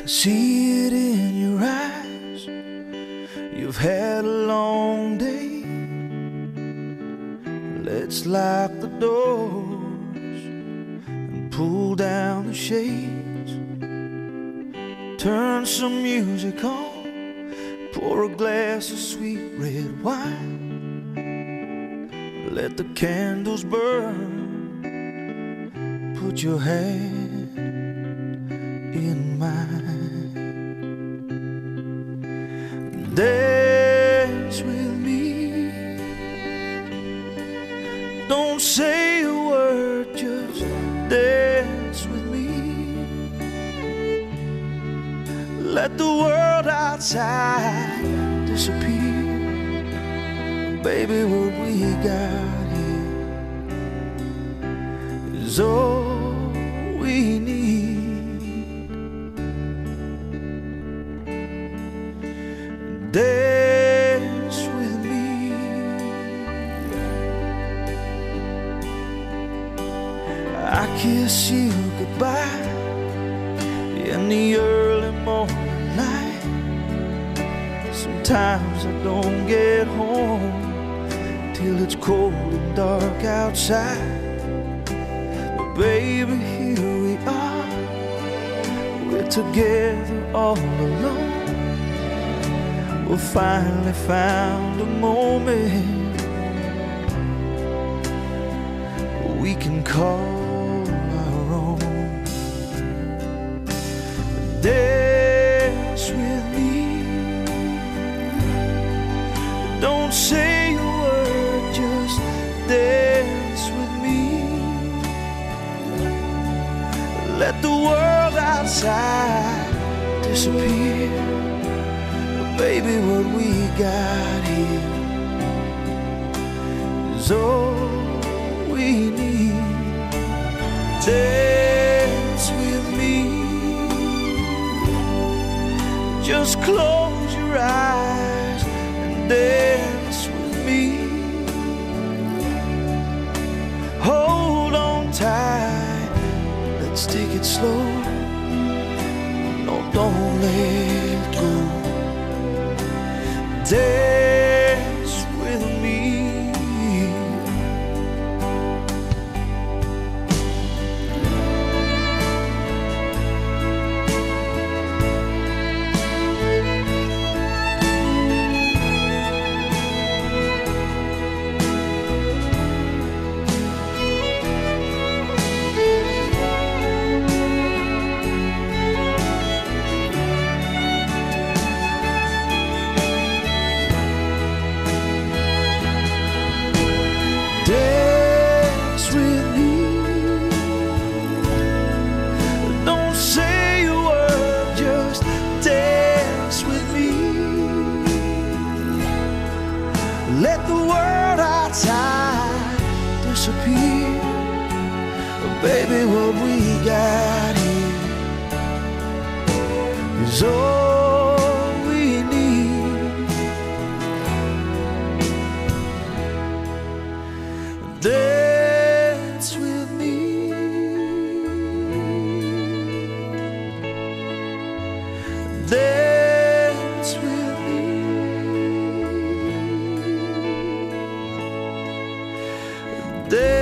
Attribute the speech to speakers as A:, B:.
A: See it in your eyes. You've had a long day. Let's lock the doors and pull down the shades. Turn some music on. Pour a glass of sweet red wine. Let the candles burn. Put your hand in mine. Dance with me. Don't say a word, just dance with me. Let the world outside disappear. Baby, what we got here is all we need. Dance with me. I kiss you goodbye in the early morning light. Sometimes I don't get home till it's cold and dark outside. But baby, here we are. We're together all alone. We finally found a moment we can call our own. Dance with me. Don't say a word, just dance with me. Let the world outside disappear. Baby, what we got here is all we need. Dance with me. Just close your eyes and dance with me. Hold on tight, let's take it slow. No, don't let go. Dance with me. Dance with me. Don't say a word, just dance with me. Let the world outside disappear. Baby, what we got here is all we need. Dance with me. Dance with me. Dance